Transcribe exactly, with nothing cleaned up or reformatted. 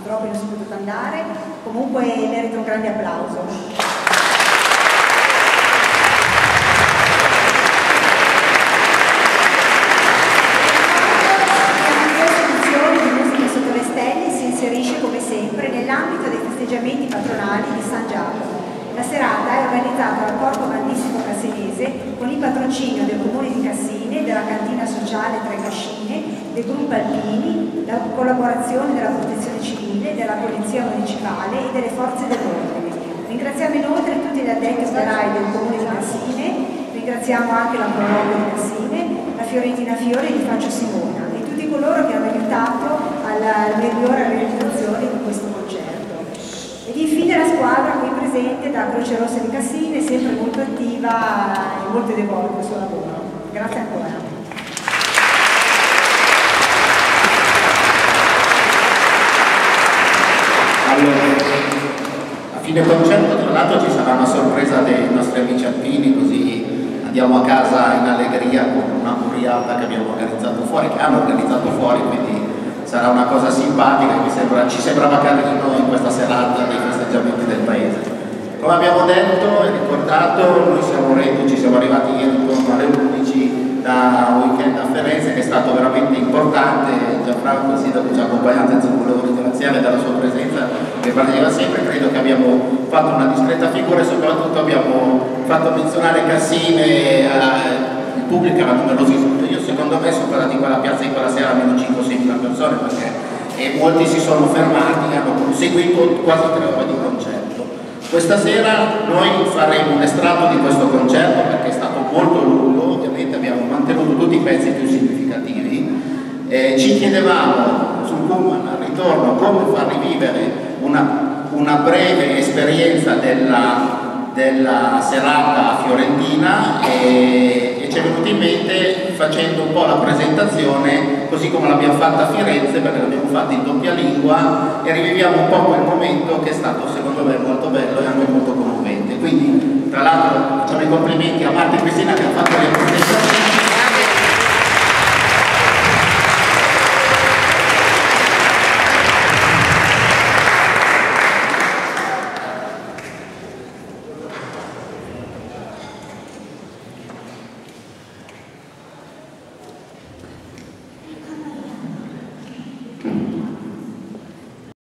purtroppo non sono potuto andare, comunque merita un grande applauso. Si inserisce come sempre nell'ambito dei festeggiamenti patronali di San Giacomo. La serata è organizzata dal Corpo Bandissimo Cassinese con il patrocinio del Comune di Cassine, della Cantina Sociale Tre Cascine, del Gruppo Alpini, la collaborazione della Protezione Civile, della Polizia Municipale e delle Forze dell'Ordine. Ringraziamo inoltre tutti gli addetti operai del Comune di Cassine, ringraziamo anche la Prologo di Cassine, la Fiorentina Fiore di Francio Simona e tutti coloro che hanno aiutato alla migliore realizzazione di questo concerto. Ed infine la squadra qui presente da Croce Rossa di Cassine, sempre molto attiva e molto devota al suo lavoro. Grazie ancora. Allora, a fine concerto tra l'altro ci sarà una sorpresa dei nostri amici alpini, così andiamo a casa in allegria con una muriata che abbiamo organizzato fuori, che hanno organizzato fuori, quindi sarà una cosa simpatica, mi sembra, ci sembrava carino in questa serata dei festeggiamenti del paese. Come abbiamo detto e ricordato, noi siamo reduci, ci siamo arrivati ieri intorno alle undici da un weekend a Firenze che è stato veramente importante. Gianfranco, il sindaco, ci ha accompagnato, e volevo ringraziare della sua presenza che partecipa sempre. Credo che abbiamo fatto una discreta figura e soprattutto abbiamo fatto menzionare Cassine, eh, il pubblico era numerosissimo. Io secondo me sono stati in quella piazza in quella sera almeno cinque o sei mila persone, perché e molti si sono fermati, hanno seguito quasi tre ore di concerto. Questa sera noi faremo un estratto di questo concerto perché è stato molto lungo, ovviamente abbiamo mantenuto tutti i pezzi più significativi. Eh, ci chiedevamo sul pullman al ritorno come far rivivere una, una breve esperienza della della serata fiorentina e, e ci è venuto in mente facendo un po' la presentazione così come l'abbiamo fatta a Firenze, perché l'abbiamo fatta in doppia lingua e riviviamo un po' quel momento che è stato secondo me molto bello e anche molto commovente. Quindi tra l'altro facciamo i complimenti a Marta e Cristina che hanno fatto le presentazioni.